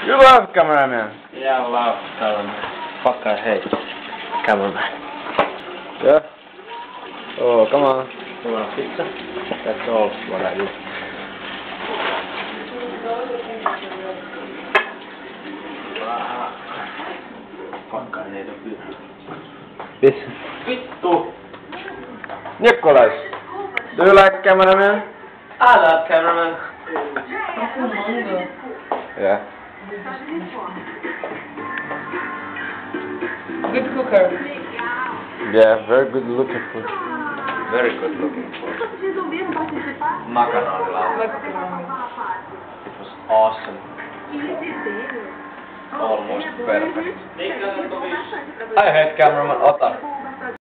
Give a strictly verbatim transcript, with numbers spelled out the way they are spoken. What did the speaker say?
You love cameraman. Yeah, I love cameraman. Fuck, I hate cameraman. Yeah? Oh, come on. You want pizza? That's all what I do. Fuck, I hate a pizza. This. Vittu! Nicholas, do you like cameraman? I love cameraman. Yeah. Good cooker. Yeah, very good looking food. Very good looking food. Macaroni. It was awesome. Almost perfect. I hate cameraman. Ota.